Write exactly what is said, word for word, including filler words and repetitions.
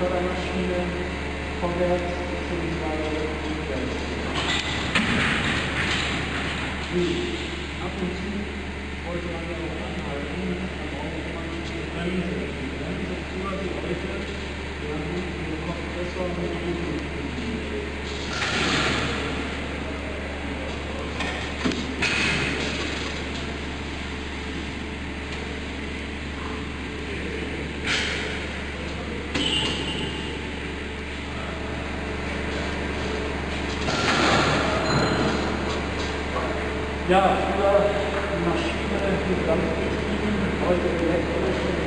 Fördermaschine vorwärts bzw. rückwärts. Ab und zu wollte man ja auch anhalten, da braucht man die Bremse. Die Bremsetour wie heute, wir haben den Kompressor mit dem Ja, früher die Maschine mit Dampfgetrieben, heute elektrisch.